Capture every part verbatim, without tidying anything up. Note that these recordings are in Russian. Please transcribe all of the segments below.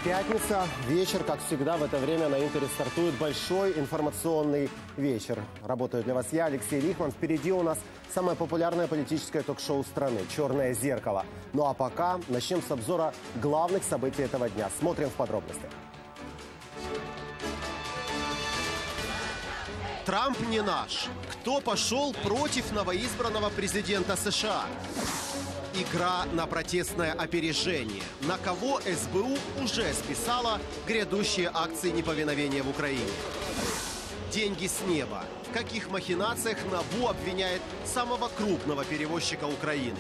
Пятница, вечер, как всегда, в это время на Интере стартует большой информационный вечер. Работаю для вас я, Алексей Лихман. Впереди у нас самое популярное политическое ток-шоу страны «Черное зеркало». Ну а пока начнем с обзора главных событий этого дня. Смотрим в подробностях. Трамп не наш. Кто пошел против новоизбранного президента США? Игра на протестное опережение. На кого эс бэ у уже списала грядущие акции неповиновения в Украине? Деньги с неба. В каких махинациях НАБУ обвиняет самого крупного перевозчика Украины?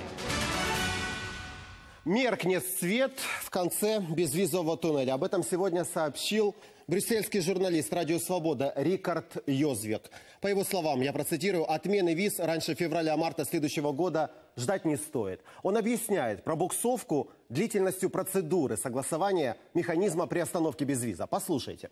Меркнет свет в конце безвизового туннеля. Об этом сегодня сообщил брюссельский журналист «Радио Свобода» Рикард Йозвек. По его словам, я процитирую, отмены виз раньше февраля-марта следующего года ждать не стоит. Он объясняет пробуксовку длительностью процедуры согласования механизма приостановки безвиза. Послушайте.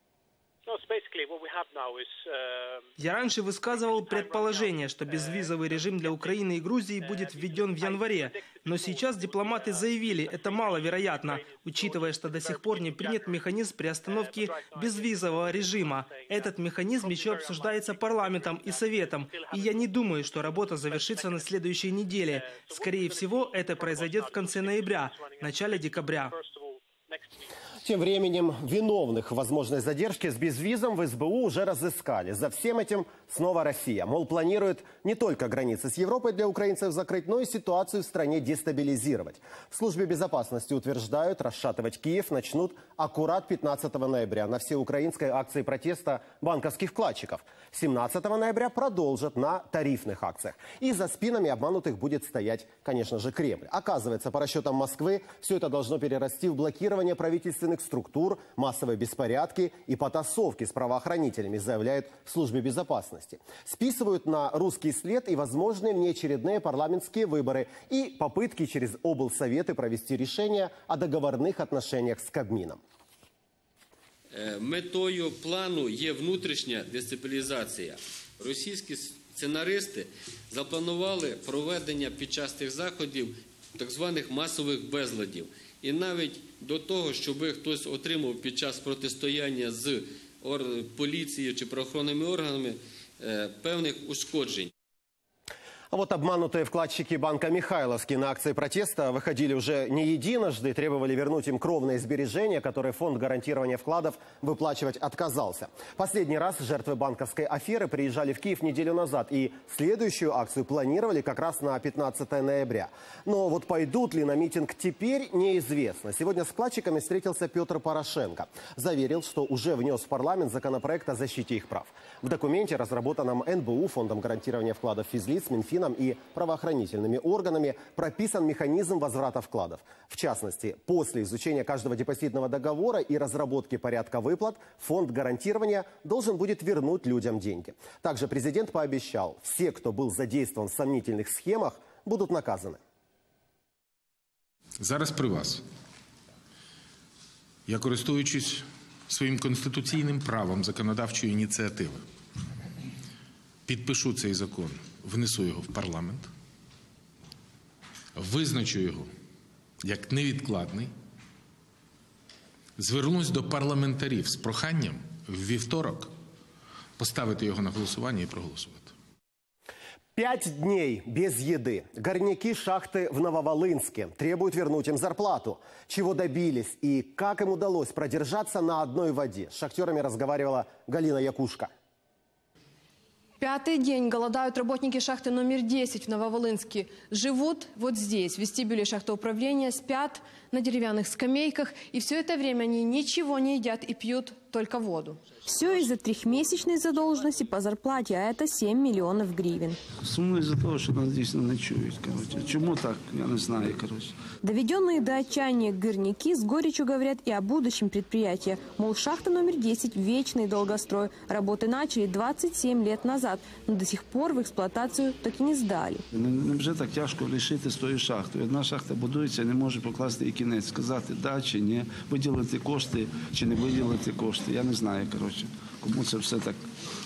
Я раньше высказывал предположение, что безвизовый режим для Украины и Грузии будет введен в январе. Но сейчас дипломаты заявили, это маловероятно, учитывая, что до сих пор не принят механизм приостановки безвизового режима. Этот механизм еще обсуждается парламентом и Советом. И я не думаю, что работа завершится на следующей неделе. Скорее всего, это произойдет в конце ноября, начале декабря. Тем временем виновных в возможной задержке с безвизом в эс бэ у уже разыскали. За всем этим снова Россия. Мол, планирует не только границы с Европой для украинцев закрыть, но и ситуацию в стране дестабилизировать. В службе безопасности утверждают, расшатывать Киев начнут аккурат пятнадцатого ноября на всеукраинской акции протеста банковских вкладчиков. семнадцатого ноября продолжат на тарифных акциях. И за спинами обманутых будет стоять, конечно же, Кремль. Оказывается, по расчетам Москвы, все это должно перерасти в блокирование правительственных структур, массовые беспорядки и потасовки с правоохранителями, заявляют в службе безопасности. Списывают на русский след и возможные внеочередные парламентские выборы и попытки через облсоветы провести решение о договорных отношениях с Кабмином. Метою плану є внутрішня дестабілізація. Російські сценаристи запланували проведення під час цих заходів так званих масових безладів. І навіть до того, щоб хтось отримав під час протистояння з поліцією чи правоохоронними органами певних ушкоджень. А вот обманутые вкладчики банка Михайловский на акции протеста выходили уже не единожды, требовали вернуть им кровные сбережения, которые фонд гарантирования вкладов выплачивать отказался. Последний раз жертвы банковской аферы приезжали в Киев неделю назад и следующую акцию планировали как раз на пятнадцатое ноября. Но вот пойдут ли на митинг теперь, неизвестно. Сегодня с вкладчиками встретился Петр Порошенко. Заверил, что уже внес в парламент законопроект о защите их прав. В документе, разработанном эн бэ у, Фондом гарантирования вкладов физлиц, Минфином и правоохранительными органами, прописан механизм возврата вкладов. В частности, после изучения каждого депозитного договора и разработки порядка выплат, фонд гарантирования должен будет вернуть людям деньги. Также президент пообещал, все, кто был задействован в сомнительных схемах, будут наказаны. Зараз при вас. Я, користуючись своїм конституційним правом законодавчої ініціативи, підпишу цей закон, внесу його в парламент, визначу його як невідкладний, звернусь до парламентарів з проханням в вівторок поставити його на голосування і проголосувати. Пять дней без еды. Горняки шахты в Нововолынске требуют вернуть им зарплату. Чего добились и как им удалось продержаться на одной воде? С шахтерами разговаривала Галина Якушка. Пятый день голодают работники шахты номер десять в Нововолынске. Живут вот здесь, в вестибюле шахтоуправления, спят на деревянных скамейках. И все это время они ничего не едят и пьют только воду. Все из-за трехмесячной задолженности по зарплате, а это семь миллионов гривен. Сумно из-за того, что нас здесь ночуют, короче. Чему так, я не знаю, короче. Доведенные до отчаяния горняки с горечью говорят и о будущем предприятия. Мол, шахта номер десять – вечный долгострой. Работы начали двадцать семь лет назад, но до сих пор в эксплуатацию так и не сдали. Невже так тяжко лишити з тої шахти? Одна шахта будується, не може покласти і кінець, сказати да чи ні, виділити кошти чи не виділити кошти. Я не знаю, короче, кому це все так.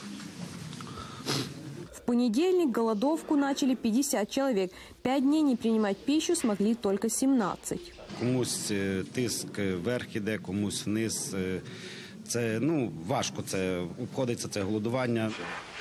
В понедельник голодовку начали пятьдесят человек. Пять дней не принимать пищу смогли только семнадцать. комусь тиск вверх іде, комусь вниз. Це, ну, важко це обходиться, це голодування.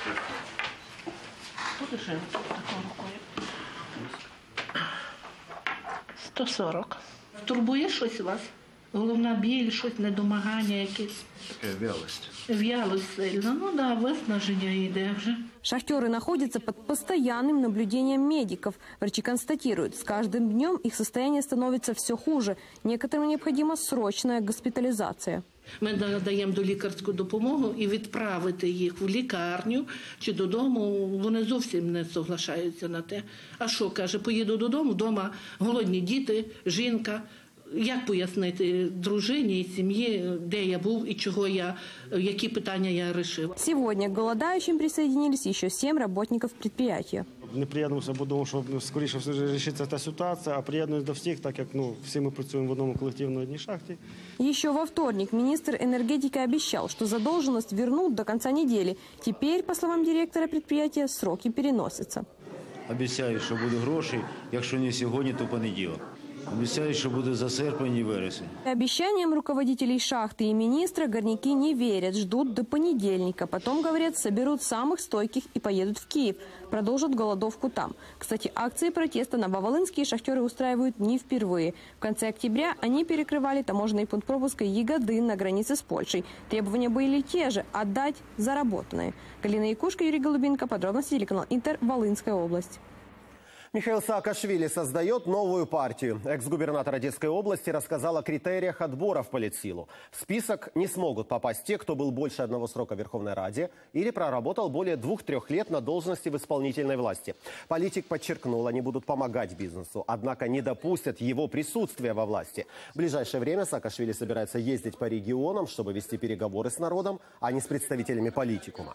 сто сорок. Турбує щось вас? Головна біль, щось, недомагання якесь? Вялость. Вялость сильно. Ну да, виснаження йде вже. Шахтеры находятся под постоянным наблюдением медиков. Врачи констатируют, с каждым днем их состояние становится все хуже. Некоторым необходима срочная госпитализация. Ми надаємо долікарську допомогу і відправити їх в лікарню чи додому. Вони зовсім не соглашаються на те. А що, каже, поїду додому, вдома голодні діти, жінка. Як пояснити дружині і сім'ї, де я був і чого я, які питання я вирішив? Сегодня к голодающим присоединились еще семь работников предприятия. Не приєднуюся, бо думав, що скоріше вирішиться та ситуація, а приєднуюсь до всіх, так як ну, всі ми працюємо в одному колективі на одній шахті. Еще во вторник министр энергетики обещал, что задолженность вернут до конца недели. Теперь, по словам директора предприятия, сроки переносятся. Обіцяють, що буде гроші, якщо не сьогодні, то понеділок. Обіцяють, що буде за серпень і вересень. Обещаниям руководителей шахты и министра горняки не верят, ждут до понедельника. Потом, говорят, соберут самых стойких и поедут в Киев. Продолжат голодовку там. Кстати, акции протеста нововолынские шахтеры устраивают не впервые. В конце октября они перекрывали таможенный пункт пропуска Ягодин на границе с Польшей. Требования были те же – отдать заработанное. Галина Якушка, Юрий Голубенко. Подробности телеканал Интер, Волынская область. Михаил Саакашвили создает новую партию. Экс-губернатор Одесской области рассказал о критериях отбора в политсилу. В список не смогут попасть те, кто был больше одного срока в Верховной Раде или проработал более двух-трех лет на должности в исполнительной власти. Политик подчеркнул, они будут помогать бизнесу, однако не допустят его присутствия во власти. В ближайшее время Саакашвили собирается ездить по регионам, чтобы вести переговоры с народом, а не с представителями политикума.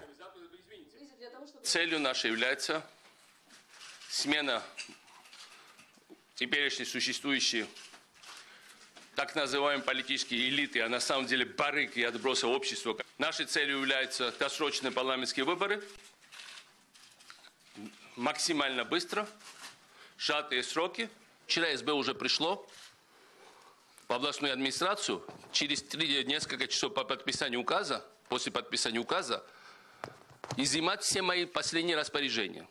Целью нашей является смена теперешней существующей так называемой политической элиты, а на самом деле барыг и отбросы общества. Нашей целью являются досрочные парламентские выборы, максимально быстро, сжатые сроки. Вчера эс бэ уже пришло в областную администрацию. Через три, несколько часов по подписанию указа, после подписания указа, изъимать все мои последние распоряжения.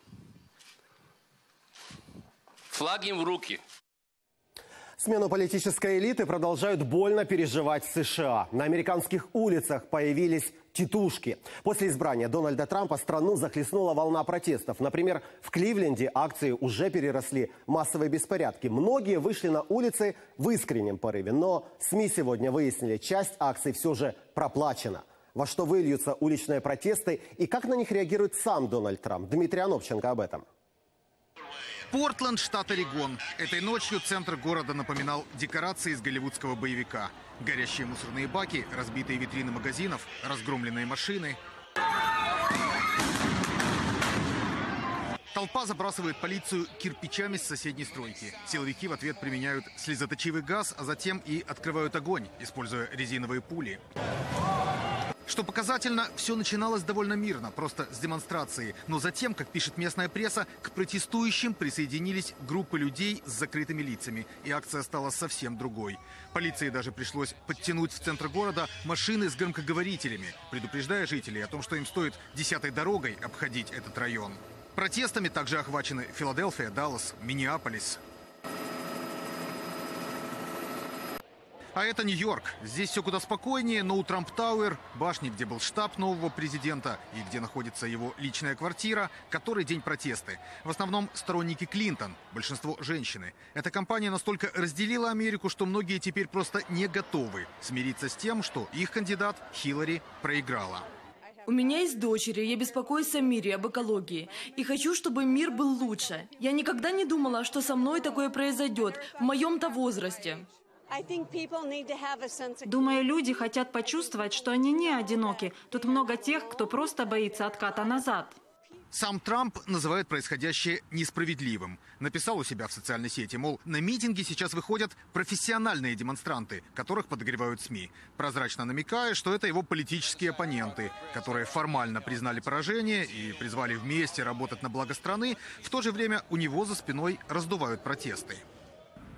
Флаг им в руки. Смену политической элиты продолжают больно переживать США. На американских улицах появились титушки. После избрания Дональда Трампа страну захлестнула волна протестов. Например, в Кливленде акции уже переросли в массовые беспорядки. Многие вышли на улицы в искреннем порыве. Но СМИ сегодня выяснили, часть акций все же проплачена. Во что выльются уличные протесты и как на них реагирует сам Дональд Трамп. Дмитрий Анопченко об этом. Портленд, штат Орегон. Этой ночью центр города напоминал декорации из голливудского боевика. Горящие мусорные баки, разбитые витрины магазинов, разгромленные машины. Толпа забрасывает полицию кирпичами с соседней стройки. Силовики в ответ применяют слезоточивый газ, а затем и открывают огонь, используя резиновые пули. Что показательно, все начиналось довольно мирно, просто с демонстрации. Но затем, как пишет местная пресса, к протестующим присоединились группы людей с закрытыми лицами. И акция стала совсем другой. Полиции даже пришлось подтянуть в центр города машины с громкоговорителями, предупреждая жителей о том, что им стоит десятой дорогой обходить этот район. Протестами также охвачены Филадельфия, Даллас, Миннеаполис. А это Нью-Йорк. Здесь все куда спокойнее, но у Трамп-Тауэр, башни, где был штаб нового президента и где находится его личная квартира, который день протесты. В основном сторонники Клинтон, большинство женщины. Эта кампания настолько разделила Америку, что многие теперь просто не готовы смириться с тем, что их кандидат Хиллари проиграла. У меня есть дочери, я беспокоюсь о мире, об экологии. И хочу, чтобы мир был лучше. Я никогда не думала, что со мной такое произойдет в моем-то возрасте. Думаю, люди хотят почувствовать, что они не одиноки. Тут много тех, кто просто боится отката назад. Сам Трамп называет происходящее несправедливым. Написал у себя в социальной сети, мол, на митинги сейчас выходят профессиональные демонстранты, которых подогревают СМИ, прозрачно намекая, что это его политические оппоненты, которые формально признали поражение и призвали вместе работать на благо страны. В то же время у него за спиной раздувают протесты.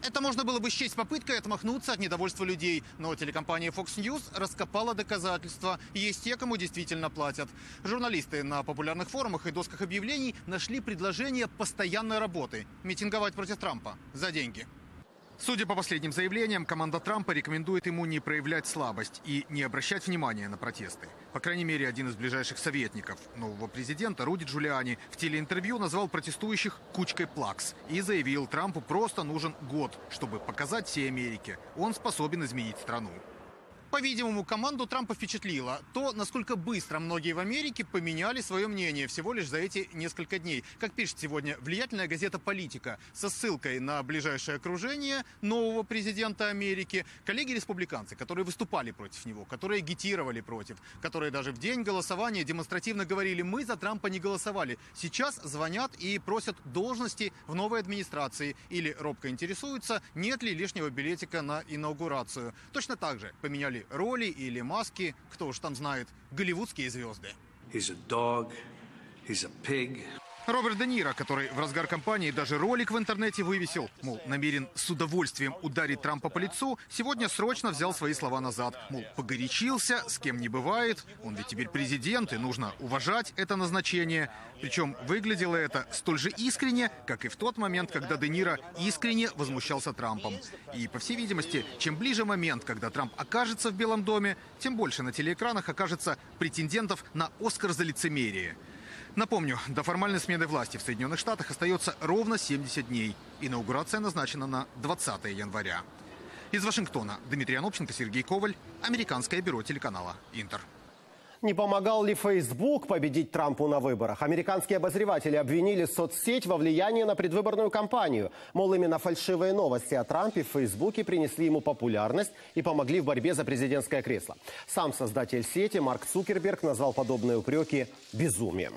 Это можно было бы счесть попыткой отмахнуться от недовольства людей. Но телекомпания Fox News раскопала доказательства. Есть те, кому действительно платят. Журналисты на популярных форумах и досках объявлений нашли предложение постоянной работы – митинговать против Трампа за деньги. Судя по последним заявлениям, команда Трампа рекомендует ему не проявлять слабость и не обращать внимания на протесты. По крайней мере, один из ближайших советников нового президента, Руди Джулиани, в телеинтервью назвал протестующих кучкой плакс и заявил, Трампу просто нужен год, чтобы показать всей Америке, он способен изменить страну. По-видимому, команду Трампа впечатлило то, насколько быстро многие в Америке поменяли свое мнение всего лишь за эти несколько дней. Как пишет сегодня влиятельная газета «Политика» со ссылкой на ближайшее окружение нового президента Америки, коллеги-республиканцы, которые выступали против него, которые агитировали против, которые даже в день голосования демонстративно говорили «мы за Трампа не голосовали», сейчас звонят и просят должности в новой администрации или робко интересуются, нет ли лишнего билетика на инаугурацию. Точно так же поменяли роли или маски, кто уж там знает, голливудские звезды. He's a dog, he's a pig. Роберт Де Ниро, который в разгар кампании даже ролик в интернете вывесил, мол, намерен с удовольствием ударить Трампа по лицу, сегодня срочно взял свои слова назад. Мол, погорячился, с кем не бывает, он ведь теперь президент, и нужно уважать это назначение. Причем выглядело это столь же искренне, как и в тот момент, когда Де Ниро искренне возмущался Трампом. И, по всей видимости, чем ближе момент, когда Трамп окажется в Белом доме, тем больше на телеэкранах окажется претендентов на «Оскар за лицемерие». Напомню, до формальной смены власти в Соединенных Штатах остается ровно семьдесят дней. Инаугурация назначена на двадцатое января. Из Вашингтона Дмитрий Анопченко, Сергей Коваль, Американское бюро телеканала «Интер». Не помогал ли Facebook победить Трампу на выборах? Американские обозреватели обвинили соцсеть во влиянии на предвыборную кампанию. Мол, именно фальшивые новости о Трампе в Фейсбуке принесли ему популярность и помогли в борьбе за президентское кресло. Сам создатель сети Марк Цукерберг назвал подобные упреки безумием.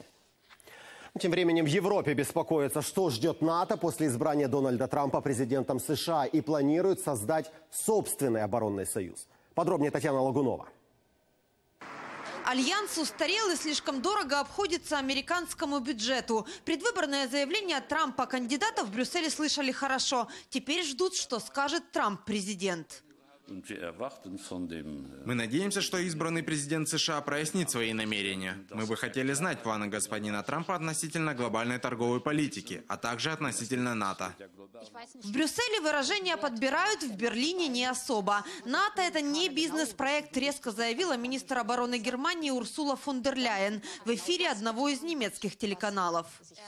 Тем временем в Европе беспокоятся, что ждет НАТО после избрания Дональда Трампа президентом США и планируют создать собственный оборонный союз. Подробнее Татьяна Лагунова. Альянс устарел и слишком дорого обходится американскому бюджету. Предвыборное заявление Трампа кандидатов в Брюсселе слышали хорошо. Теперь ждут, что скажет Трамп-президент. Мы надеемся, что избранный президент США прояснит свои намерения. Мы бы хотели знать планы господина Трампа относительно глобальной торговой политики, а также относительно НАТО. В Брюсселе выражения подбирают, в Берлине не особо. НАТО – это не бизнес-проект, резко заявила министр обороны Германии Урсула фон дер Ляйен в эфире одного из немецких телеканалов.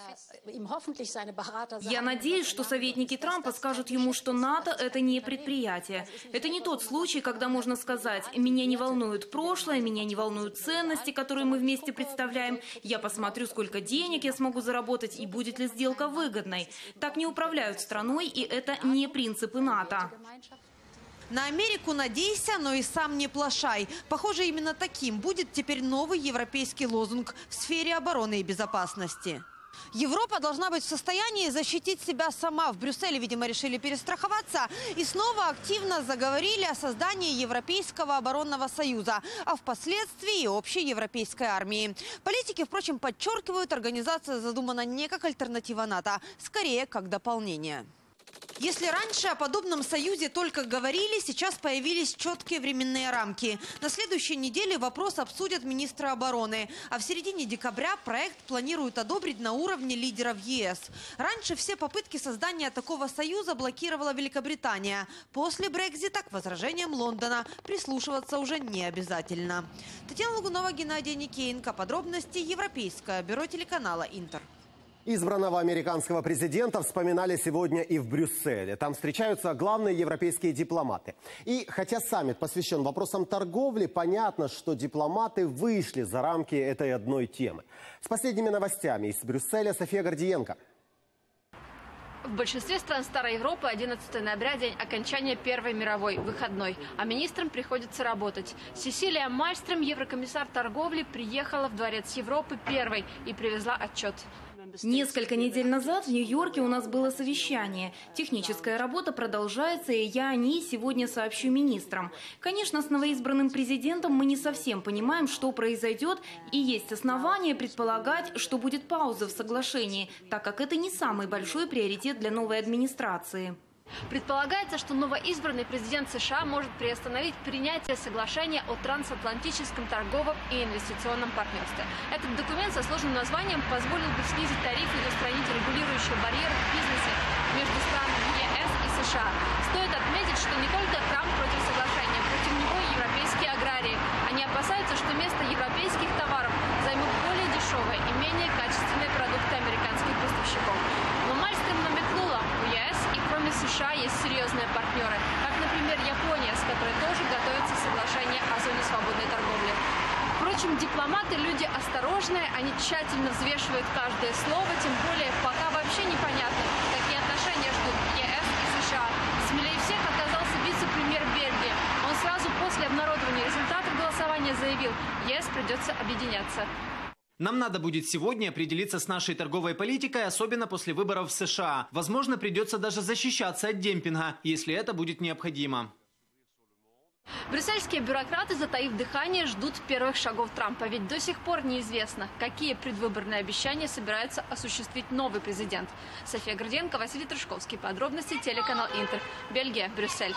Я надеюсь, что советники Трампа скажут ему, что НАТО – это не предприятие. Это не тот случай, когда можно сказать: меня не волнует прошлое, меня не волнуют ценности, которые мы вместе представляем. Я посмотрю, сколько денег я смогу заработать и будет ли сделка выгодной. Так не управляют страной, и это не принципы НАТО. На Америку надейся, но и сам не плашай. Похоже, именно таким будет теперь новый европейский лозунг в сфере обороны и безопасности. Европа должна быть в состоянии защитить себя сама. В Брюсселе, видимо, решили перестраховаться и снова активно заговорили о создании Европейского оборонного союза, а впоследствии и общей европейской армии. Политики, впрочем, подчеркивают, организация задумана не как альтернатива НАТО, скорее как дополнение. Если раньше о подобном союзе только говорили, сейчас появились четкие временные рамки. На следующей неделе вопрос обсудят министры обороны. А в середине декабря проект планируют одобрить на уровне лидеров ЕС. Раньше все попытки создания такого союза блокировала Великобритания. После Брексита к возражениям Лондона прислушиваться уже не обязательно. Татьяна Лагунова, Геннадий Никеенко. Подробности Европейское бюро телеканала «Интер». Избранного американского президента вспоминали сегодня и в Брюсселе. Там встречаются главные европейские дипломаты. И хотя саммит посвящен вопросам торговли, понятно, что дипломаты вышли за рамки этой одной темы. С последними новостями из Брюсселя София Гордиенко. В большинстве стран Старой Европы одиннадцатого ноября – день окончания Первой мировой, выходной. А министрам приходится работать. Сесилия Мальстрем, еврокомиссар торговли, приехала в Дворец Европы первой и привезла отчет. Несколько недель назад в Нью-Йорке у нас было совещание. Техническая работа продолжается, и я о ней сегодня сообщу министрам. Конечно, с новоизбранным президентом мы не совсем понимаем, что произойдет, и есть основания предполагать, что будет пауза в соглашении, так как это не самый большой приоритет для новой администрации. Предполагается, что новоизбранный президент США может приостановить принятие соглашения о трансатлантическом торговом и инвестиционном партнерстве. Этот документ со сложным названием позволил бы снизить тарифы и устранить регулирующие барьеры в бизнесе между странами ЕС и США. Стоит отметить, что не только Трамп против соглашения, против него и европейские аграрии. Они опасаются, что место европейских товаров займут более дешевые и менее качественные продукты американских поставщиков. Но Мальстрем намекнула, у ЕС и кроме США есть серьезные партнеры, как, например, Япония, с которой тоже готовится соглашение о зоне свободной торговли. Впрочем, дипломаты – люди осторожные, они тщательно взвешивают каждое слово, тем более пока вообще непонятно, какие отношения ждут ЕС и США. Смелее всех оказался вице-премьер Бельгии. Он сразу после обнародования результатов голосования заявил, ЕС придется объединяться. Нам надо будет сегодня определиться с нашей торговой политикой, особенно после выборов в США. Возможно, придется даже защищаться от демпинга, если это будет необходимо. Брюссельские бюрократы, затаив дыхание, ждут первых шагов Трампа. Ведь до сих пор неизвестно, какие предвыборные обещания собирается осуществить новый президент. София Горденко, Василий Трышковский. Подробности телеканал Интер. Бельгия, Брюссель.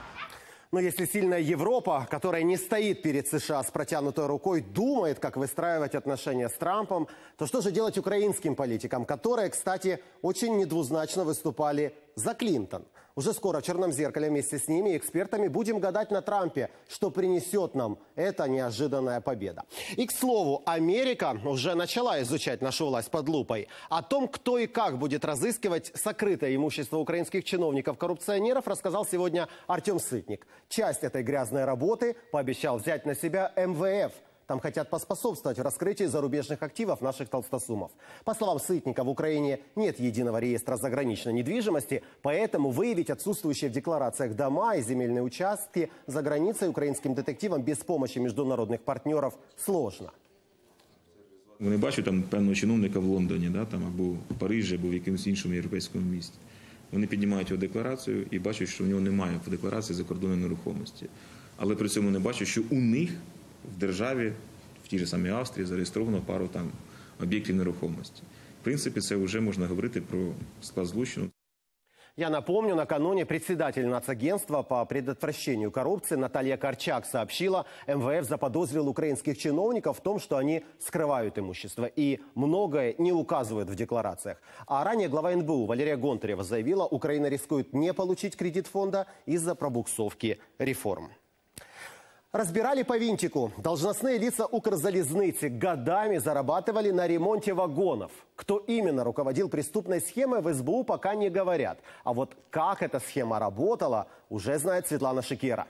Но если сильная Европа, которая не стоит перед США с протянутой рукой, думает, как выстраивать отношения с Трампом, то что же делать украинским политикам, которые, кстати, очень недвузначно выступали за Клинтон? Уже скоро в «Черном зеркале» вместе с ними, экспертами, будем гадать на Трампе, что принесет нам эта неожиданная победа. И, к слову, Америка уже начала изучать нашу власть под лупой. О том, кто и как будет разыскивать сокрытое имущество украинских чиновников-коррупционеров, рассказал сегодня Артем Сытник. Часть этой грязной работы пообещал взять на себя эм вэ эф. Там хотят поспособствовать в раскрытии зарубежных активов наших толстосумов. По словам Сытника, в Украине нет единого реестра заграничной недвижимости, поэтому выявить отсутствующие в декларациях дома и земельные участки за границей украинским детективам без помощи международных партнеров сложно. Вони бачать там певного чиновника в Лондоні, да, там, або в Парижі, або в якомусь іншому європейському місті. Вони піднімають його декларацію і бачать, що в нього немає в декларації закордонної нерухомості. Але при цьому не бачать, що у них в державі, в тій же самій Австрії, зареєстровано пару там об'єктів нерухомості. В принципі, це вже можна говорити про склад злочину. Я напомню, накануне председатель Нацагентства по предотвращению коррупции Наталья Корчак сообщила, эм вэ эф заподозрил украинских чиновников в том, что они скрывают имущество и многое не указывают в декларациях. А ранее глава эн бэ у Валерия Гонтарева заявила, Украина рискует не получить кредит фонда из-за пробуксовки реформ. Разбирали по винтику. Должностные лица Укрзалезницы годами зарабатывали на ремонте вагонов. Кто именно руководил преступной схемой, в эс бэ у пока не говорят. А вот как эта схема работала, уже знает Светлана Шикера.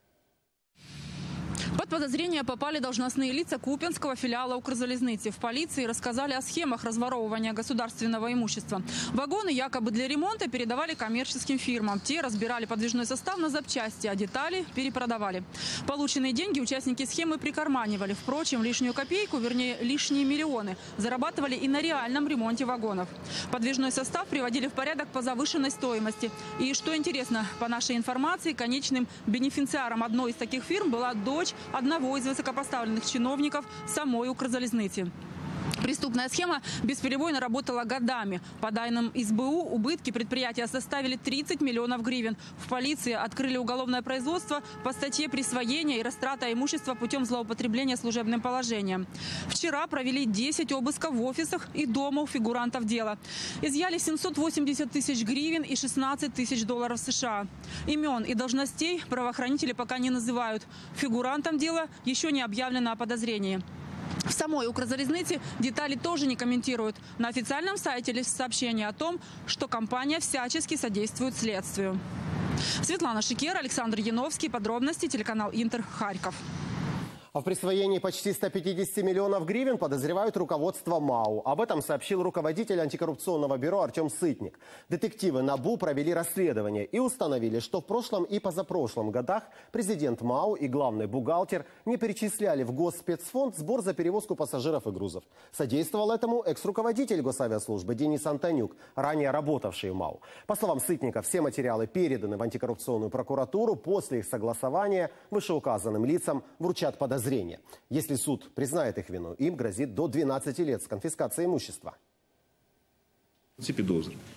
Под подозрение попали должностные лица Купенского филиала Укрзалезницы. В полиции рассказали о схемах разворовывания государственного имущества. Вагоны якобы для ремонта передавали коммерческим фирмам. Те разбирали подвижной состав на запчасти, а детали перепродавали. Полученные деньги участники схемы прикарманивали. Впрочем, лишнюю копейку, вернее лишние миллионы, зарабатывали и на реальном ремонте вагонов. Подвижной состав приводили в порядок по завышенной стоимости. И что интересно, по нашей информации, конечным бенефициаром одной из таких фирм была дочь одного из высокопоставленных чиновников самой Укрзалезницы. Преступная схема бесперебойно работала годами. По данным эс бэ у, убытки предприятия составили тридцать миллионов гривен. В полиции открыли уголовное производство по статье присвоения и растрата имущества путем злоупотребления служебным положением. Вчера провели десять обысков в офисах и дома у фигурантов дела. Изъяли семьсот восемьдесят тысяч гривен и шестнадцать тысяч долларов США. Имен и должностей правоохранители пока не называют. Фигурантам дела еще не объявлено о подозрении. В самой Укрзалезнице детали тоже не комментируют. На официальном сайте лишь сообщение о том, что компания всячески содействует следствию. Светлана Шикера, Александр Яновский. Подробности телеканал Интер, Харьков. А в присвоении почти ста пятидесяти миллионов гривен подозревают руководство МАУ. Об этом сообщил руководитель антикоррупционного бюро Артем Сытник. Детективы НАБУ провели расследование и установили, что в прошлом и позапрошлом годах президент МАУ и главный бухгалтер не перечисляли в Госспецфонд сбор за перевозку пассажиров и грузов. Содействовал этому экс-руководитель госавиаслужбы Денис Антонюк, ранее работавший в МАУ. По словам Сытника, все материалы переданы в антикоррупционную прокуратуру. После их согласования вышеуказанным лицам вручат подозрения. Если суд признает их вину, им грозит до двенадцати лет с конфискацией имущества. Ці підозри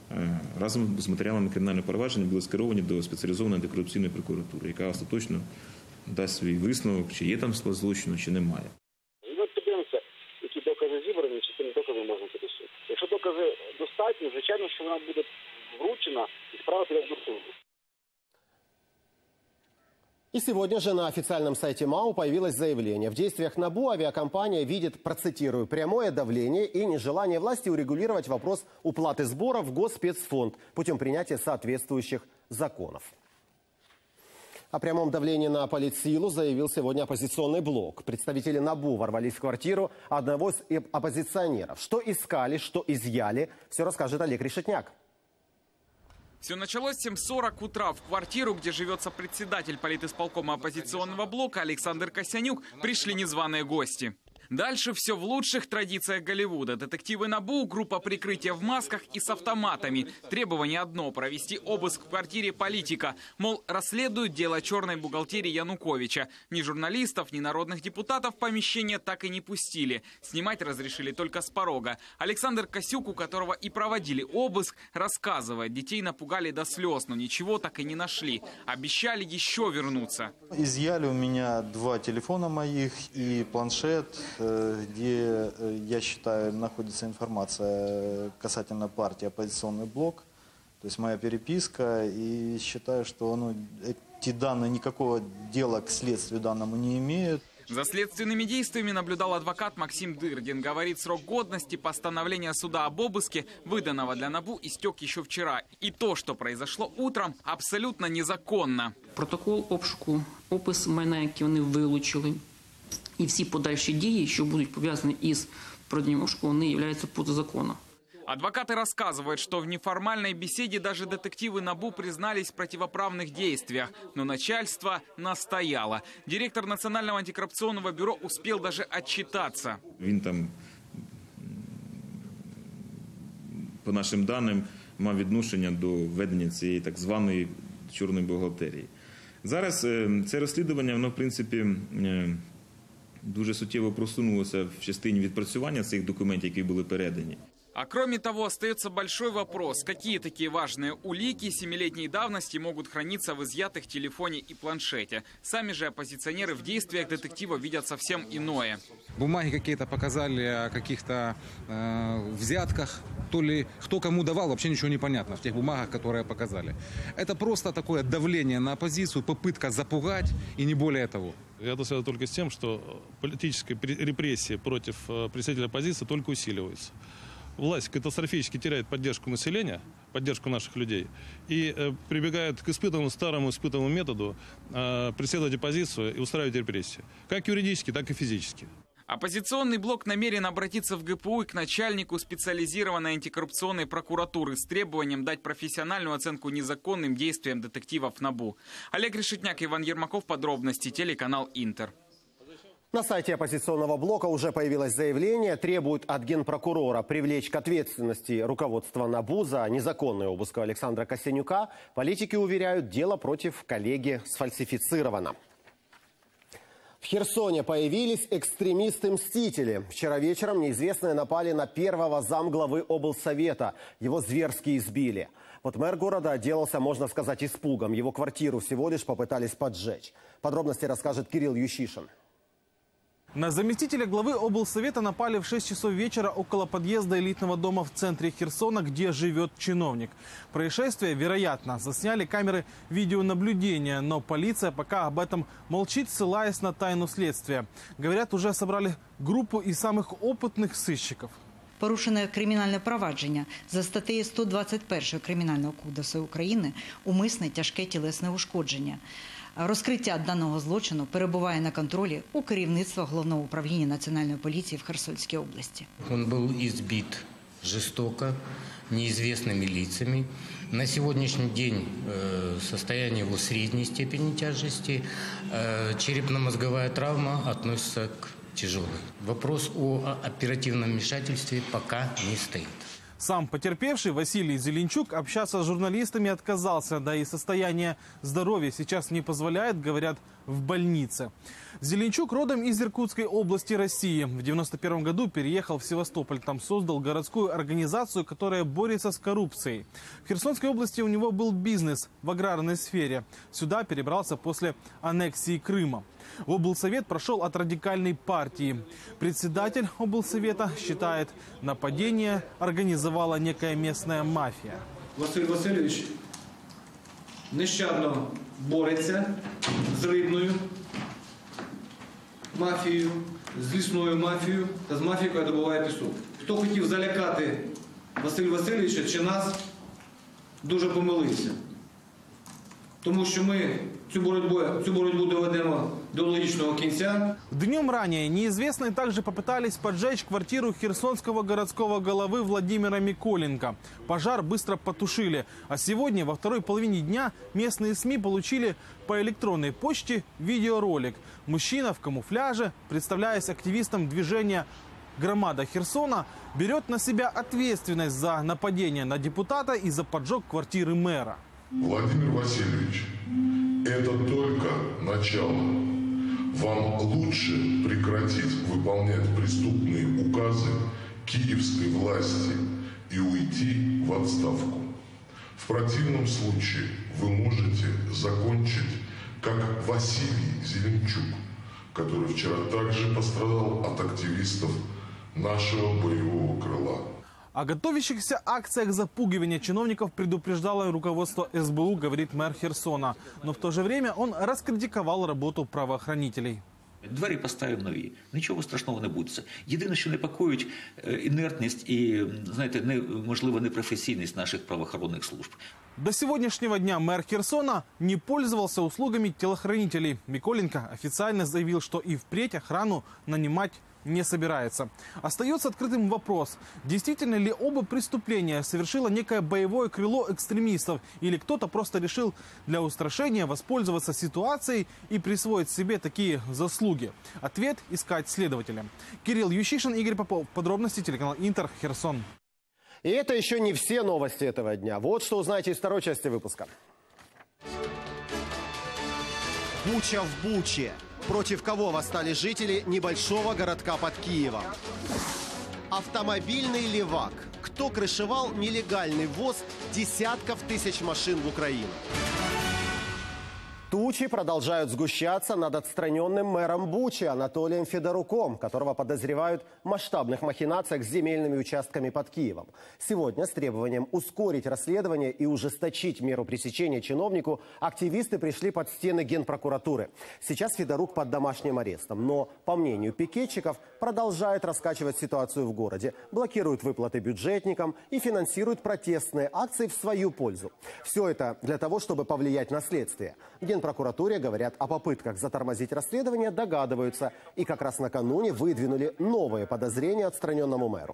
разом з матеріалами кримінального провадження були скеровані до спеціалізованої антикорупційної прокуратури, яка остаточно дасть свій висновок, чи є там склад злочину, чи немає. Ну, подивимося, які докази зібрані, чи цими доказами можна піти в суд. Якщо докази достатні, звичайно, що вона буде вручена і справа піде до суду. И сегодня же на официальном сайте МАУ появилось заявление. В действиях НАБУ авиакомпания видит, процитирую, прямое давление и нежелание власти урегулировать вопрос уплаты сборов в Госпецфонд путем принятия соответствующих законов. О прямом давлении на политсилу заявил сегодня оппозиционный блок. Представители НАБУ ворвались в квартиру одного из оппозиционеров. Что искали, что изъяли, все расскажет Олег Решетняк. Все началось в семь сорок утра. В квартиру, где живет сопредседатель политисполкома оппозиционного блока Александр Косянюк, пришли незваные гости. Дальше все в лучших традициях Голливуда. Детективы НАБУ, группа прикрытия в масках и с автоматами. Требование одно – провести обыск в квартире политика. Мол, расследуют дело черной бухгалтерии Януковича. Ни журналистов, ни народных депутатов в помещение так и не пустили. Снимать разрешили только с порога. Александр Косюк, у которого и проводили обыск, рассказывает, детей напугали до слез, но ничего так и не нашли. Обещали еще вернуться. Изъяли у меня два телефона моих и планшет, где, я считаю, находится информация касательно партии «Оппозиционный блок», то есть моя переписка, и считаю, что ну, эти данные никакого дела к следствию данному не имеют. За следственными действиями наблюдал адвокат Максим Дырдин. Говорит, срок годности постановления суда об обыске, выданного для НАБУ, истек еще вчера. И то, что произошло утром, абсолютно незаконно. Протокол обшуку, опис майна, які вони вилучили, і всі подальші дії, що будуть пов'язані із проведенням обшуку, вони являються поза законом. Адвокаты рассказывают, что в неформальной беседе даже детективы НАБУ признались в противоправных действиях, но начальство настояло. Директор Национального антикоррупционного бюро успел даже отчитаться. Він там, по нашим даним, мав відношення до ведення цієї так званої чорної бухгалтерії. Зараз це розслідування, воно, в принципі, дуже суттєво просунулося в частині відпрацювання цих документів, які були передані. А кроме того, остается большой вопрос, какие такие важные улики семилетней давности могут храниться в изъятых телефоне и планшете. Сами же оппозиционеры в действиях детектива видят совсем иное. Бумаги какие-то показали о каких-то э, взятках, то ли кто кому давал, вообще ничего не понятно в тех бумагах, которые показали. Это просто такое давление на оппозицию, попытка запугать и не более того. Я связано только с тем, что политические репрессии против представителей оппозиции только усиливаются. Власть катастрофически теряет поддержку населения, поддержку наших людей, и э, прибегает к испытанному, старому испытанному методу э, преследовать оппозицию и устраивать репрессии. Как юридически, так и физически. Оппозиционный блок намерен обратиться в ГПУ и к начальнику специализированной антикоррупционной прокуратуры с требованием дать профессиональную оценку незаконным действиям детективов НАБУ. Олег Решетняк, Иван Ермаков. Подробности. Телеканал Интер. На сайте оппозиционного блока уже появилось заявление. Требуют от генпрокурора привлечь к ответственности руководство НАБУ за незаконный обыск Александра Косянюка. Политики уверяют, дело против коллеги сфальсифицировано. В Херсоне появились экстремисты-мстители. Вчера вечером неизвестные напали на первого замглавы облсовета. Его зверски избили. Вот мэр города отделался, можно сказать, испугом. Его квартиру всего лишь попытались поджечь. Подробности расскажет Кирилл Ющишин. На заместителя главы облсовета напали в шесть часов вечера около подъезда элитного дома в центре Херсона, где живет чиновник. Происшествие, вероятно, засняли камеры видеонаблюдения, но полиция пока об этом молчит, ссылаясь на тайну следствия. Говорят, уже собрали группу из самых опытных сыщиков. Порушене кримінальне провадження за статтею сто двадцять першої Кримінального кодексу України «Умисне тяжке тілесне ушкодження». Розкриття даного злочину перебуває на контролі у керівництва Головного управління Національної поліції в Херсонській області. Он был избит жестоко, неизвестными лицами. На сегодняшний день состояние его средней степени тяжести. Черепно-мозговая травма относится к тяжелой. Вопрос о оперативном вмешательстве пока не стоит. Сам потерпевший Василий Зеленчук общаться с журналистами отказался, да и состояние здоровья сейчас не позволяет, говорят в больнице. Зеленчук родом из Иркутской области России. В девяносто первом году переехал в Севастополь. Там создал городскую организацию, которая борется с коррупцией. В Херсонской области у него был бизнес в аграрной сфере. Сюда перебрался после аннексии Крыма. В облсовет прошел от радикальной партии. Председатель облсовета считает, нападение организовала некая местная мафия. Василь Васильович нещадно бореться з рибною мафією, з лісною мафією та з мафією, яка добуває пісок. Хто хотів залякати Василя Васильовича чи нас, дуже помилився. Тому що ми цю боротьбу, цю боротьбу доведемо до логічного кінця. Днем ранее неизвестные также попытались поджечь квартиру херсонского городского головы Владимира Миколенко. Пожар быстро потушили. А сегодня, во второй половине дня, местные СМИ получили по электронной почте видеоролик. Мужчина в камуфляже, представляясь активистом движения «Громада Херсона», берет на себя ответственность за нападение на депутата и за поджог квартиры мэра. Владимир Васильевич, это только начало. Вам лучше прекратить выполнять преступные указы киевской власти и уйти в отставку. В противном случае вы можете закончить, как Василий Зеленчук, который вчера также пострадал от активистов нашего боевого крыла. О готовящихся акциях запугивания чиновников предупреждало руководство эс бэ у, говорит мэр Херсона. Но в то же время он раскритиковал работу правоохранителей. Двері поставив нові. Нічого страшного не буде. Єдине, що непокоїть інертність і, знаєте, не, можливо, непрофесійність наших правоохоронних служб. До сегодняшнего дня мэр Херсона не пользовался услугами телохранителей. Миколенко официально заявил, что и впредь охрану нанимать не собирается. Остается открытым вопрос, действительно ли оба преступления совершило некое боевое крыло экстремистов, или кто-то просто решил для устрашения воспользоваться ситуацией и присвоить себе такие заслуги. Ответ искать следователям. Кирилл Ющишин, Игорь Попов. Подробности телеканал Интер, Херсон. И это еще не все новости этого дня. Вот что узнаете из второй части выпуска. Буча в Буче. Против кого восстали жители небольшого городка под Киевом? Автомобильный левак. Кто крышевал нелегальный ввоз десятков тысяч машин в Украину? Тучи продолжают сгущаться над отстраненным мэром Бучи Анатолием Федоруком, которого подозревают в масштабных махинациях с земельными участками под Киевом. Сегодня с требованием ускорить расследование и ужесточить меру пресечения чиновнику активисты пришли под стены Генпрокуратуры. Сейчас Федорук под домашним арестом, но, по мнению пикетчиков, продолжает раскачивать ситуацию в городе, блокирует выплаты бюджетникам и финансирует протестные акции в свою пользу. Все это для того, чтобы повлиять на следствие. В Генпрокуратуре говорят о попытках затормозить расследование, догадываются. И как раз накануне выдвинули новые подозрения отстраненному мэру.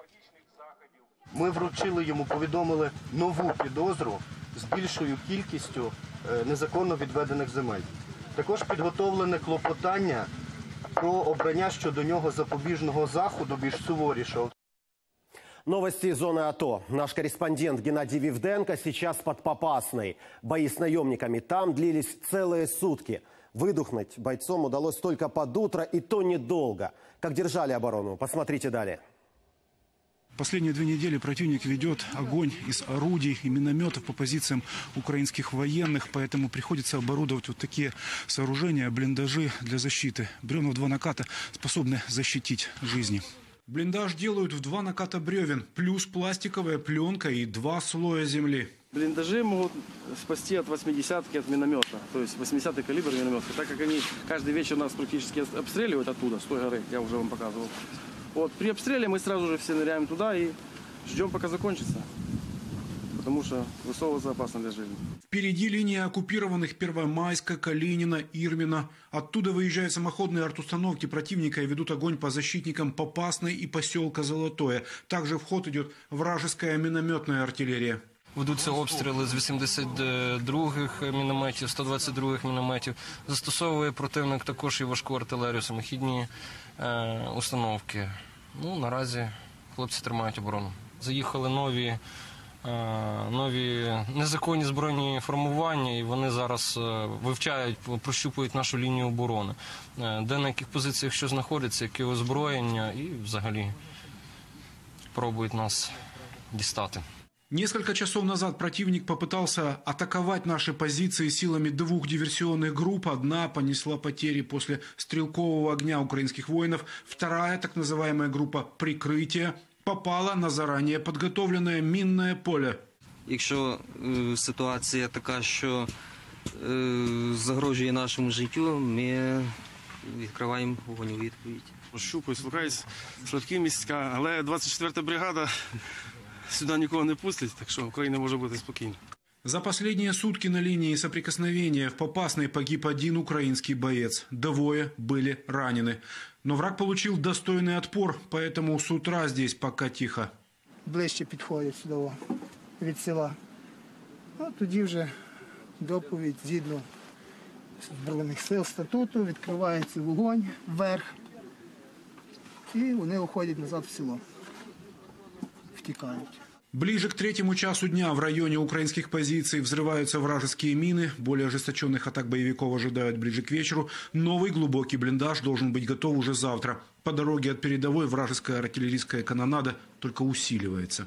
Ми вручили йому, повідомили нову підозру з більшою кількістю незаконно відведених земель. Також підготовлене клопотання про обрання щодо нього запобіжного заходу більш суворішого. Новости из зоны АТО. Наш корреспондент Геннадий Вивденко сейчас под Попасной. Бои с наемниками там длились целые сутки. Выдохнуть бойцам удалось только под утро, и то недолго. Как держали оборону, посмотрите далее. Последние две недели противник ведет огонь из орудий и минометов по позициям украинских военных, поэтому приходится оборудовать вот такие сооружения, блиндажи для защиты. Бревна в два наката способны защитить жизни. Блиндаж делают в два наката бревен, плюс пластиковая пленка и два слоя земли. Блиндажи могут спасти от восьмидесятки от миномета, то есть восьмидесятый калибр миномета, так как они каждый вечер нас практически обстреливают оттуда, с той горы, я уже вам показывал. Вот, при обстреле мы сразу же все ныряем туда и ждем, пока закончится, потому что высовываться опасно для жизни. Впереди линия оккупированных Первомайска, Калинина, Ирмина. Оттуда выезжают самоходные артустановки противника и ведут огонь по защитникам Попасной и поселка Золотое. Также в ход идет вражеская минометная артиллерия. Ведуться обстріли з вісімдесят других мінометів, сто двадцять других мінометів. Застосовує противник також і важку артилерію, самохідні е, установки. Ну, наразі хлопці тримають оборону. Заїхали нові нові незаконні збройні формування, і вони зараз вивчають, прощупують нашу лінію оборони, де на яких позиціях що знаходиться, яке озброєння, і взагалі пробують нас дістати. Несколько часов назад противник попытался атаковать наши позиции силами двух диверсионных групп. Одна понесла потери после стрелкового огня украинских воинов. Вторая, так называемая группа «Прикрытие», попала на заранее подготовленное минное поле. Якщо е, ситуація така, що е, загрожує нашому життю, ми відкриваємо вогонь у відповідь. Щупаю, слухаюсь, слабкі місця, але двадцять четверта бригада сюда никого не пустить, так что Украина может быть спокойна. За последние сутки на линии соприкосновения в Попасной погиб один украинский боец. Двое были ранены. Но враг получил достойный отпор, поэтому с утра здесь пока тихо. Ближче підходять сюди від села. А тоді вже доповідь згідно Збройних сил статуту, відкривається вогонь вверх і вони уходять назад в село. Втекают. Ближе к третьему часу дня в районе украинских позиций взрываются вражеские мины. Более ожесточенных атак боевиков ожидают ближе к вечеру. Новый глубокий блиндаж должен быть готов уже завтра. По дороге от передовой вражеская артиллерийская канонада только усиливается.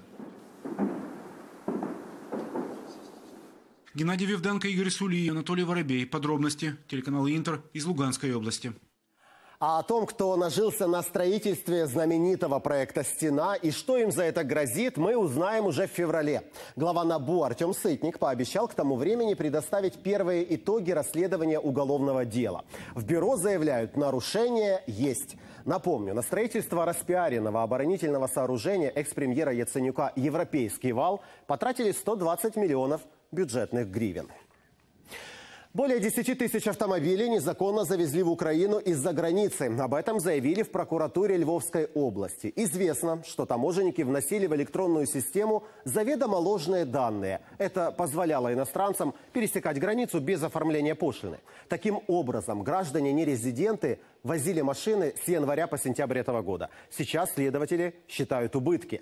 Геннадий Вивденко, Игорь Сулий, Анатолий Воробей. Подробности. Телеканал Интер из Луганской области. А о том, кто нажился на строительстве знаменитого проекта «Стена» и что им за это грозит, мы узнаем уже в феврале. Глава НАБУ Артем Сытник пообещал к тому времени предоставить первые итоги расследования уголовного дела. В бюро заявляют, нарушения есть. Напомню, на строительство распиаренного оборонительного сооружения экс-премьера Яценюка «Европейский вал» потратили сто двадцать миллионов бюджетных гривен. Более десяти тысяч автомобилей незаконно завезли в Украину из-за границы. Об этом заявили в прокуратуре Львовской области. Известно, что таможенники вносили в электронную систему заведомо ложные данные. Это позволяло иностранцам пересекать границу без оформления пошлины. Таким образом, граждане-нерезиденты возили машины с января по сентябрь этого года. Сейчас следователи считают убытки.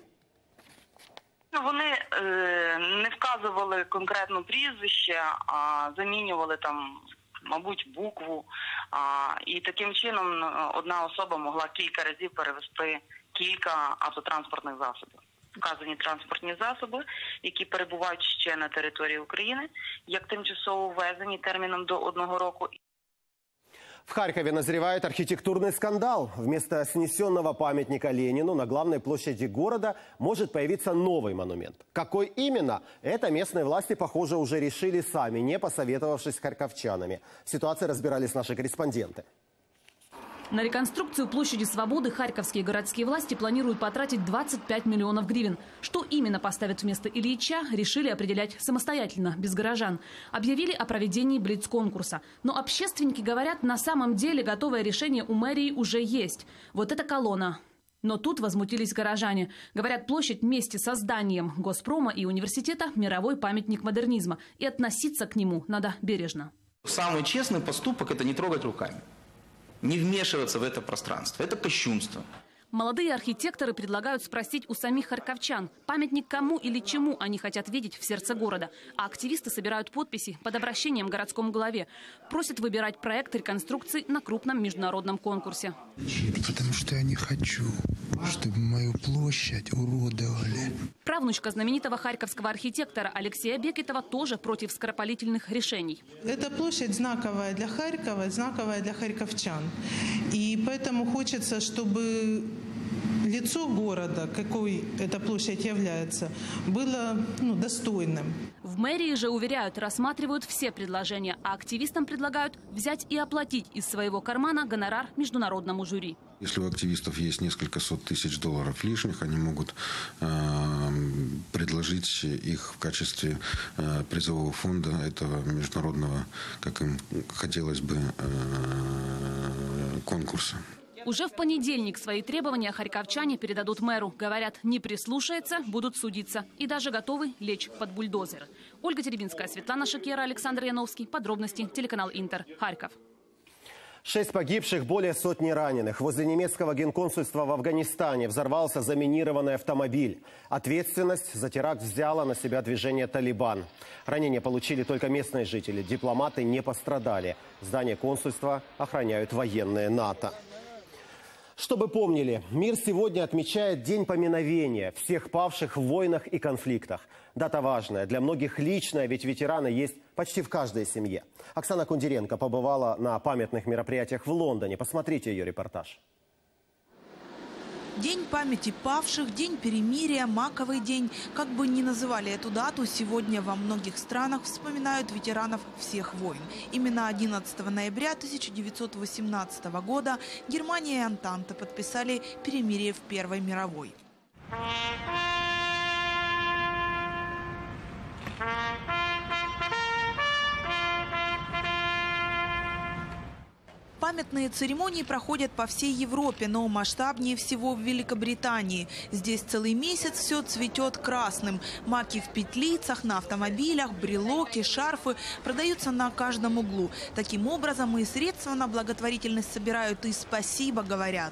Вони е, не вказували конкретно прізвище, а замінювали там, мабуть, букву. А, і таким чином одна особа могла кілька разів перевезти кілька автотранспортних засобів. Вказані транспортні засоби, які перебувають ще на території України, як тимчасово ввезені терміном до одного року. В Харькове назревает архитектурный скандал. Вместо снесенного памятника Ленину на главной площади города может появиться новый монумент. Какой именно? Это местные власти, похоже, уже решили сами, не посоветовавшись с харьковчанами. В ситуации разбирались наши корреспонденты. На реконструкцию площади Свободы харьковские городские власти планируют потратить двадцать пять миллионов гривен. Что именно поставят вместо Ильича, решили определять самостоятельно, без горожан. Объявили о проведении блиц-конкурса. Но общественники говорят, на самом деле готовое решение у мэрии уже есть. Вот эта колонна. Но тут возмутились горожане. Говорят, площадь вместе со зданием Госпрома и университета – мировой памятник модернизма. И относиться к нему надо бережно. Самый честный поступок – это не трогать руками. Не вмешиваться в это пространство. Это кощунство. Молодые архитекторы предлагают спросить у самих харьковчан, памятник кому или чему они хотят видеть в сердце города. А активисты собирают подписи под обращением к городскому главе. Просят выбирать проект реконструкции на крупном международном конкурсе. Потому что я не хочу, чтобы мою площадь уродовали. Правнучка знаменитого харьковского архитектора Алексея Бекетова тоже против скоропалительных решений. Эта площадь знаковая для Харькова, знаковая для харьковчан. И поэтому хочется, чтобы лицо города, какой эта площадь является, было ну, достойным. В мэрии же, уверяют, рассматривают все предложения, а активистам предлагают взять и оплатить из своего кармана гонорар международному жюри. Если у активистов есть несколько сот тысяч долларов лишних, они могут э, предложить их в качестве э, призового фонда этого международного, как им хотелось бы, э, конкурса. Уже в понедельник свои требования харьковчане передадут мэру. Говорят, не прислушается, будут судиться. И даже готовы лечь под бульдозер. Ольга Теребинская, Светлана Шакера, Александр Яновский. Подробности. Телеканал Интер. Харьков. Шесть погибших, более сотни раненых. Возле немецкого генконсульства в Афганистане взорвался заминированный автомобиль. Ответственность за теракт взяло на себя движение «Талибан». Ранения получили только местные жители. Дипломаты не пострадали. Здание консульства охраняют военные НАТО. Чтобы помнили, мир сегодня отмечает День поминовения всех павших в войнах и конфликтах. Дата важная, для многих личная, ведь ветераны есть почти в каждой семье. Оксана Кундеренко побывала на памятных мероприятиях в Лондоне. Посмотрите ее репортаж. День памяти павших, День перемирия, Маковый день. Как бы ни называли эту дату, сегодня во многих странах вспоминают ветеранов всех войн. Именно одиннадцатого ноября тысяча девятьсот восемнадцатого года Германия и Антанта подписали перемирие в Первой мировой. Памятные церемонии проходят по всей Европе, но масштабнее всего в Великобритании. Здесь целый месяц все цветет красным. Маки в петлицах, на автомобилях, брелоки, шарфы продаются на каждом углу. Таким образом и средства на благотворительность собирают, и спасибо говорят.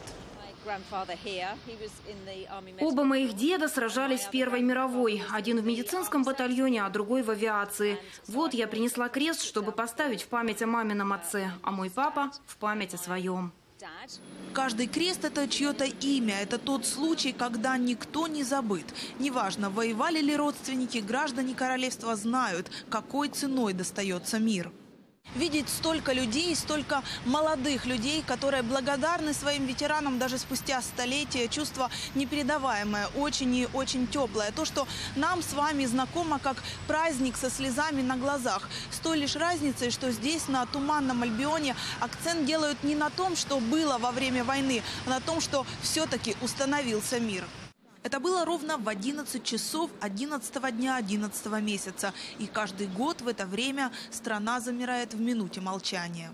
Оба моих деда сражались в Первой мировой. Один в медицинском батальоне, а другой в авиации. Вот я принесла крест, чтобы поставить в память о мамином отце, а мой папа в память о своем. Каждый крест – это чье-то имя. Это тот случай, когда никто не забыт. Неважно, воевали ли родственники, граждане королевства знают, какой ценой достается мир. Видеть столько людей, столько молодых людей, которые благодарны своим ветеранам даже спустя столетия, чувство непередаваемое, очень и очень теплое. То, что нам с вами знакомо как праздник со слезами на глазах. С той лишь разницей, что здесь, на Туманном Альбионе, акцент делают не на том, что было во время войны, а на том, что все-таки установился мир. Это было ровно в одиннадцать часов одиннадцатого дня одиннадцатого месяца. И каждый год в это время страна замирает в минуте молчания.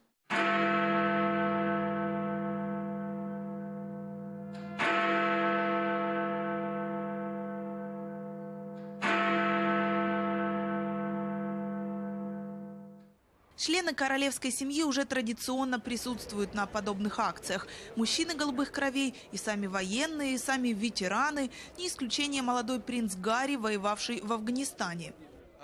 Члены королевской семьи уже традиционно присутствуют на подобных акциях. Мужчины голубых кровей, и сами военные, и сами ветераны. Не исключение молодой принц Гарри, воевавший в Афганистане.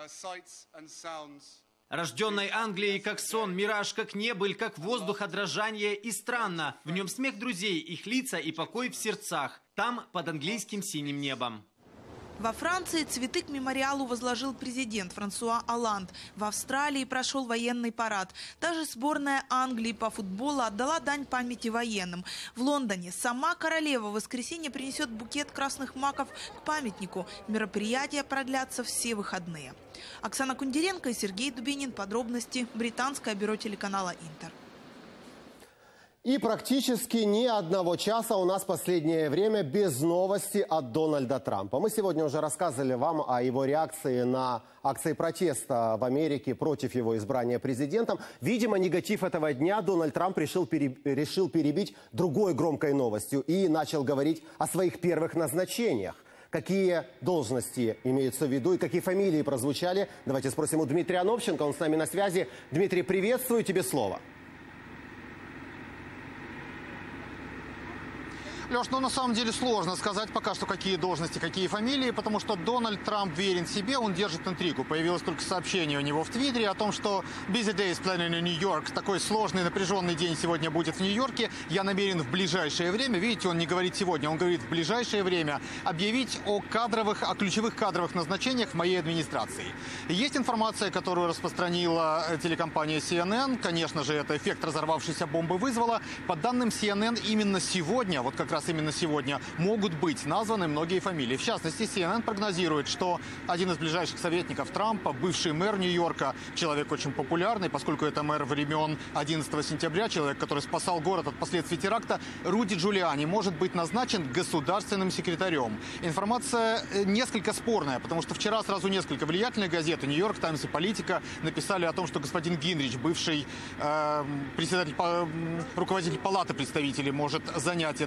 Рожденной Англией как сон, мираж как небыль, как воздуха дрожание и странно. В нем смех друзей, их лица и покой в сердцах. Там под английским синим небом. Во Франции цветы к мемориалу возложил президент Франсуа Олланд. В Австралии прошел военный парад. Даже сборная Англии по футболу отдала дань памяти военным. В Лондоне сама королева в воскресенье принесет букет красных маков к памятнику. Мероприятия продлятся все выходные. Оксана Кундеренко и Сергей Дубинин. Подробности. Британское бюро телеканала «Интер». И практически ни одного часа у нас последнее время без новости от Дональда Трампа. Мы сегодня уже рассказывали вам о его реакции на акции протеста в Америке против его избрания президентом. Видимо, негатив этого дня Дональд Трамп решил, пере... решил перебить другой громкой новостью и начал говорить о своих первых назначениях. Какие должности имеются в виду и какие фамилии прозвучали? Давайте спросим у Дмитрия Новченко, он с нами на связи. Дмитрий, приветствую, тебе слово. Леш, ну на самом деле сложно сказать пока что, какие должности, какие фамилии, потому что Дональд Трамп верен себе, он держит интригу. Появилось только сообщение у него в Твиттере о том, что busy days planning in New York, такой сложный, напряженный день сегодня будет в Нью-Йорке. Я намерен в ближайшее время, видите, он не говорит сегодня, он говорит в ближайшее время объявить о кадровых, о ключевых кадровых назначениях в моей администрации. Есть информация, которую распространила телекомпания си эн эн, конечно же, это эффект разорвавшейся бомбы вызвало. По данным си эн эн, именно сегодня, вот как раз именно сегодня, могут быть названы многие фамилии. В частности, си эн эн прогнозирует, что один из ближайших советников Трампа, бывший мэр Нью-Йорка, человек очень популярный, поскольку это мэр времен одиннадцатого сентября, человек, который спасал город от последствий теракта, Руди Джулиани, может быть назначен государственным секретарем. Информация несколько спорная, потому что вчера сразу несколько влиятельных газет, Нью-Йорк Таймс и Политика, написали о том, что господин Гинрич, бывший э, председатель, руководитель палаты представителей, может занять этот пост.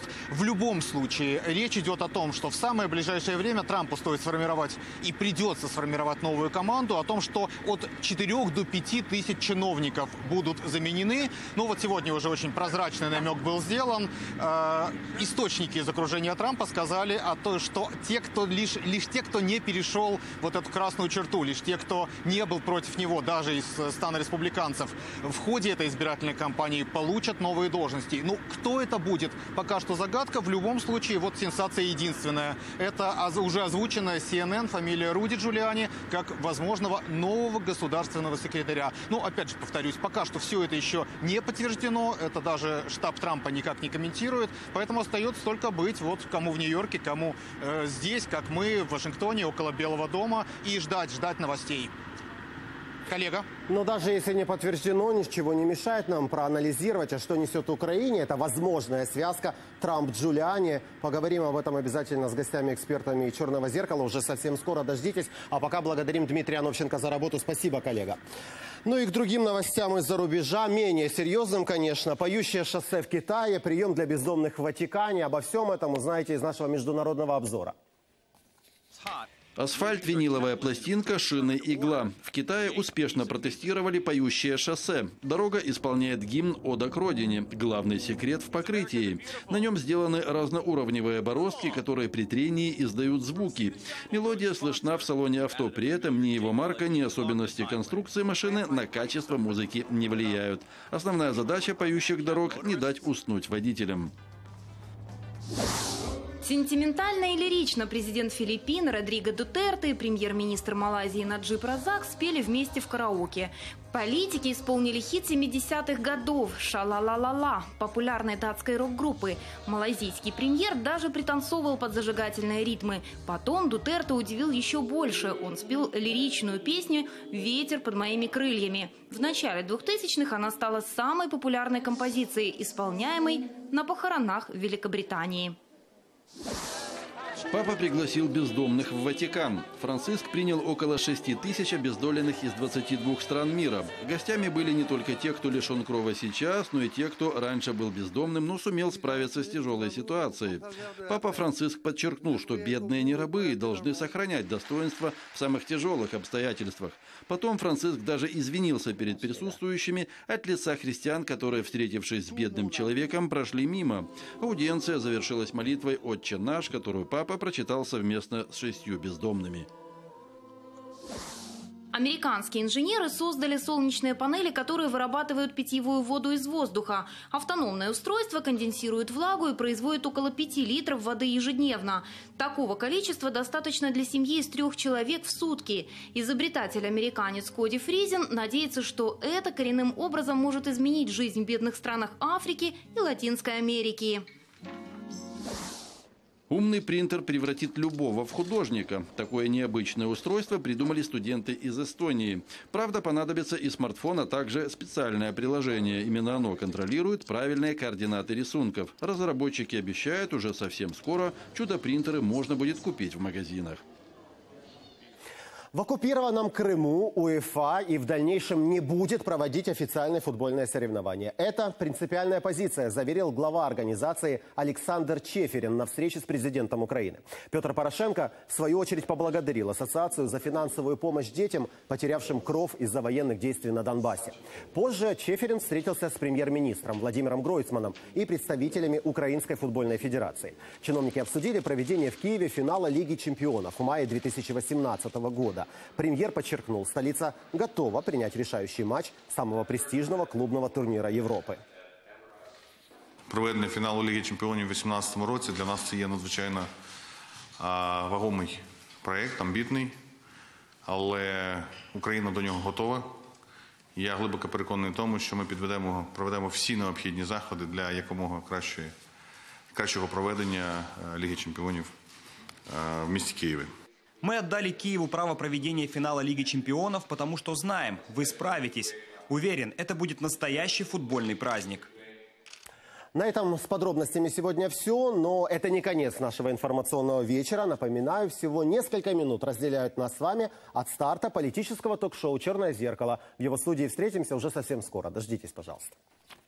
звезд. В любом случае, речь идет о том, что в самое ближайшее время Трампу стоит сформировать и придется сформировать новую команду, о том, что от четырёх до пяти тысяч чиновников будут заменены. Ну вот сегодня уже очень прозрачный намек был сделан. Э, источники из окружения Трампа сказали о том, что те, кто лишь, лишь те, кто не перешел вот эту красную черту, лишь те, кто не был против него, даже из стана республиканцев, в ходе этой избирательной кампании получат новые должности. Ну, кто это будет, пока что загадка. В любом случае, вот сенсация единственная. Это уже озвученная си эн эн фамилия Руди Джулиани как возможного нового государственного секретаря. Ну, опять же, повторюсь, пока что все это еще не подтверждено. Это даже штаб Трампа никак не комментирует. Поэтому остается только быть вот кому в Нью-Йорке, кому э, здесь, как мы в Вашингтоне, около Белого дома, и ждать, ждать новостей. Коллега. Но даже если не подтверждено, ничего не мешает нам проанализировать, а что несет Украине. Это возможная связка Трамп-Джулиани. Поговорим об этом обязательно с гостями-экспертами «Черного зеркала». Уже совсем скоро, дождитесь. А пока благодарим Дмитрия Ановченко за работу. Спасибо, коллега. Ну и к другим новостям из-за рубежа. Менее серьезным, конечно. Поющее шоссе в Китае, прием для бездомных в Ватикане. Обо всем этом узнаете из нашего международного обзора. Асфальт, виниловая пластинка, шины, игла. В Китае успешно протестировали поющее шоссе. Дорога исполняет гимн «Ода к родине». Главный секрет в покрытии. На нем сделаны разноуровневые бороздки, которые при трении издают звуки. Мелодия слышна в салоне авто. При этом ни его марка, ни особенности конструкции машины на качество музыки не влияют. Основная задача поющих дорог – не дать уснуть водителям. Сентиментально и лирично президент Филиппин Родриго Дутерте и премьер-министр Малайзии Наджиб Разак спели вместе в караоке. Политики исполнили хит семидесятых годов «Ша-ла-ла-ла-ла» популярной датской рок-группы. Малайзийский премьер даже пританцовывал под зажигательные ритмы. Потом Дутерте удивил еще больше. Он спел лиричную песню «Ветер под моими крыльями». В начале двухтысячных она стала самой популярной композицией, исполняемой на похоронах в Великобритании. Папа пригласил бездомных в Ватикан. Франциск принял около шести тысяч обездоленных из двадцати двух стран мира. Гостями были не только те, кто лишен крова сейчас, но и те, кто раньше был бездомным, но сумел справиться с тяжелой ситуацией. Папа Франциск подчеркнул, что бедные не рабы и должны сохранять достоинство в самых тяжелых обстоятельствах. Потом Франциск даже извинился перед присутствующими от лица христиан, которые, встретившись с бедным человеком, прошли мимо. Аудиенция завершилась молитвой «Отче наш», которую папа прочитал совместно с шестью бездомными. Американские инженеры создали солнечные панели, которые вырабатывают питьевую воду из воздуха. Автономное устройство конденсирует влагу и производит около пяти литров воды ежедневно. Такого количества достаточно для семьи из трех человек в сутки. Изобретатель-американец Коди Фризен надеется, что это коренным образом может изменить жизнь в бедных странах Африки и Латинской Америки. Умный принтер превратит любого в художника. Такое необычное устройство придумали студенты из Эстонии. Правда, понадобится и смартфон, а также специальное приложение. Именно оно контролирует правильные координаты рисунков. Разработчики обещают, уже совсем скоро чудо-принтеры можно будет купить в магазинах. В оккупированном Крыму УЕФА и в дальнейшем не будет проводить официальные футбольные соревнования. Это принципиальная позиция, заверил глава организации Александр Чеферин на встрече с президентом Украины. Петр Порошенко, в свою очередь, поблагодарил ассоциацию за финансовую помощь детям, потерявшим кров из-за военных действий на Донбассе. Позже Чеферин встретился с премьер-министром Владимиром Гройцманом и представителями Украинской футбольной федерации. Чиновники обсудили проведение в Киеве финала Лиги чемпионов в мае две тысячи восемнадцатого года. Премьер подчеркнул, столица готова принять решающий матч самого престижного клубного турнира Європи. Проведення фіналу Ліги чемпіонів у дві тисячі вісімнадцятому році для нас це є надзвичайно а, вагомий проєкт, амбітний, але Україна до нього готова. Я глибоко переконаний в тому, що ми підведемо, проведемо всі необхідні заходи для якомога кращої, кращого проведення Ліги чемпіонів а, в місті Києві. Мы отдали Киеву право проведения финала Лиги чемпионов, потому что знаем, вы справитесь. Уверен, это будет настоящий футбольный праздник. На этом с подробностями сегодня все, но это не конец нашего информационного вечера. Напоминаю, всего несколько минут разделяют нас с вами от старта политического ток-шоу «Черное зеркало». В его студии встретимся уже совсем скоро. Дождитесь, пожалуйста.